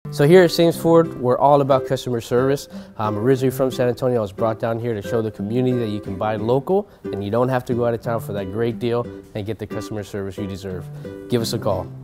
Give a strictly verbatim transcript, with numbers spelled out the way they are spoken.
So here at Sames Ford, we're all about customer service. I'm originally from San Antonio. I was brought down here to show the community that you can buy local and you don't have to go out of town for that great deal and get the customer service you deserve. Give us a call.